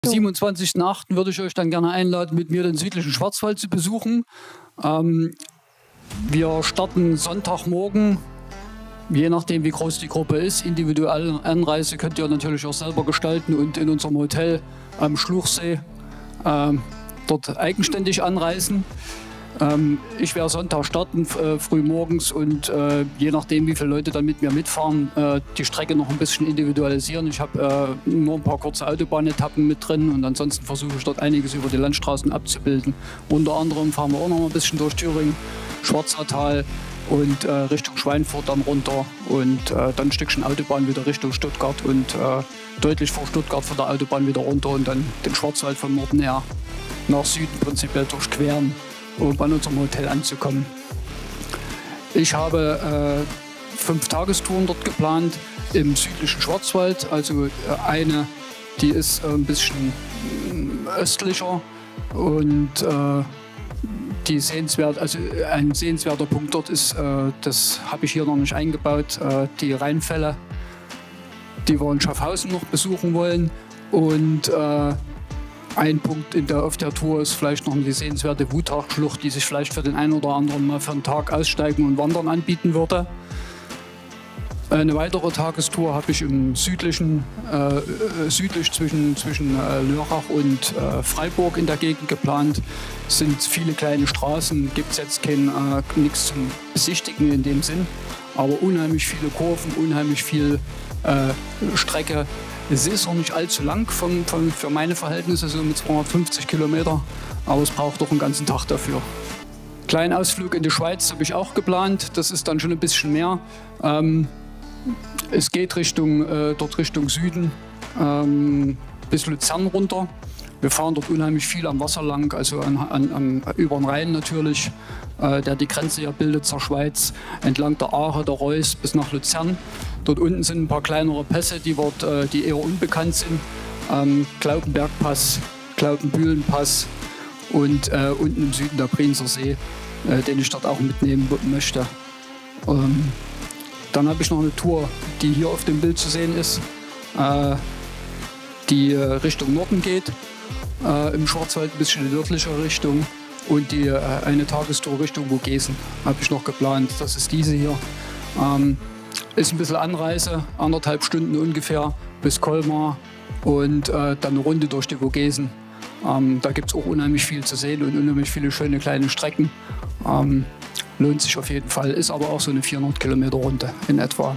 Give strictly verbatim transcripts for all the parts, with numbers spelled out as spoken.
Am siebenundzwanzigsten achten würde ich euch dann gerne einladen, mit mir den südlichen Schwarzwald zu besuchen. Ähm, wir starten Sonntagmorgen, je nachdem wie groß die Gruppe ist. Individuelle Anreise könnt ihr natürlich auch selber gestalten und in unserem Hotel am Schluchsee äh, dort eigenständig anreisen. Ähm, ich werde Sonntag starten, äh, früh morgens, und äh, je nachdem wie viele Leute dann mit mir mitfahren, äh, die Strecke noch ein bisschen individualisieren. Ich habe äh, nur ein paar kurze Autobahnetappen mit drin und ansonsten versuche ich dort einiges über die Landstraßen abzubilden. Unter anderem fahren wir auch noch mal ein bisschen durch Thüringen, Schwarzertal und äh, Richtung Schweinfurt dann runter und äh, dann ein Stückchen Autobahn wieder Richtung Stuttgart und äh, deutlich vor Stuttgart von der Autobahn wieder runter und dann den Schwarzwald von Norden her nach Süden prinzipiell durchqueren, um an unserem Hotel anzukommen. Ich habe äh, fünf Tagestouren dort geplant im südlichen Schwarzwald. Also äh, eine, die ist äh, ein bisschen äh, östlicher und äh, die sehenswert, also ein sehenswerter Punkt dort ist, äh, das habe ich hier noch nicht eingebaut, äh, die Rheinfälle, die wir in Schaffhausen noch besuchen wollen. Und äh, ein Punkt in der, auf der Tour ist vielleicht noch die sehenswerte Wutachschlucht, die sich vielleicht für den einen oder anderen mal für einen Tag aussteigen und wandern anbieten würde. Eine weitere Tagestour habe ich im südlichen, äh, südlich zwischen, zwischen äh, Lörrach und äh, Freiburg in der Gegend geplant. Es sind viele kleine Straßen, gibt es jetzt kein, äh, nichts zum Besichtigen in dem Sinn, aber unheimlich viele Kurven, unheimlich viel äh, Strecke. Es ist auch nicht allzu lang von, von, für meine Verhältnisse, so mit zweihundertfünfzig Kilometer, aber es braucht doch einen ganzen Tag dafür. Kleinen Ausflug in die Schweiz habe ich auch geplant, das ist dann schon ein bisschen mehr. Ähm, es geht Richtung, äh, dort Richtung Süden, ähm, bis Luzern runter. Wir fahren dort unheimlich viel am Wasser lang, also an, an, an, über den Rhein natürlich, äh, der die Grenze ja bildet zur Schweiz, entlang der Aare, der Reuss bis nach Luzern. Dort unten sind ein paar kleinere Pässe, die, dort, äh, die eher unbekannt sind. Ähm, Klaubenbergpass, Klaubenbühlenpass und äh, unten im Süden der Brienzer See, äh, den ich dort auch mitnehmen möchte. Ähm, dann habe ich noch eine Tour, die hier auf dem Bild zu sehen ist, äh, die äh, Richtung Norden geht. Äh, im Schwarzwald ein bisschen in nördlicher Richtung, und die, äh, eine Tagestour Richtung Vogesen habe ich noch geplant. Das ist diese hier. Ähm, ist ein bisschen Anreise, anderthalb Stunden ungefähr bis Colmar und äh, dann eine Runde durch die Vogesen. Ähm, da gibt es auch unheimlich viel zu sehen und unheimlich viele schöne kleine Strecken. Ähm, lohnt sich auf jeden Fall, ist aber auch so eine vierhundert Kilometer Runde in etwa.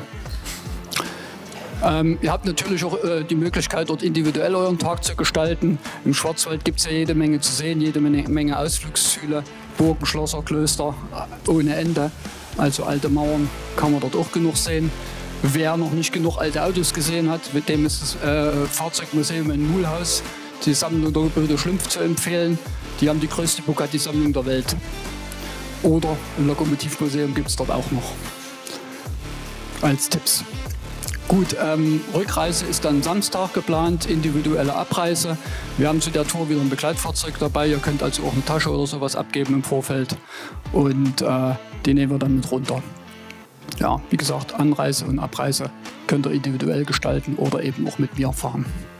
Ähm, ihr habt natürlich auch äh, die Möglichkeit, dort individuell euren Tag zu gestalten. Im Schwarzwald gibt es ja jede Menge zu sehen, jede Menge, Menge Ausflugsziele, Burgen, Schlösser, Klöster ohne Ende. Also alte Mauern kann man dort auch genug sehen. Wer noch nicht genug alte Autos gesehen hat, mit dem ist das äh, Fahrzeugmuseum in Mulhouse, die Sammlung der Gebrüder Schlumpf, zu empfehlen. Die haben die größte Bugatti-Sammlung der Welt. Oder ein Lokomotivmuseum gibt es dort auch noch als Tipps. Gut, ähm, Rückreise ist dann Samstag geplant, individuelle Abreise. Wir haben zu der Tour wieder ein Begleitfahrzeug dabei. Ihr könnt also auch eine Tasche oder sowas abgeben im Vorfeld. Und äh, die nehmen wir dann mit runter. Ja, wie gesagt, Anreise und Abreise könnt ihr individuell gestalten oder eben auch mit mir fahren.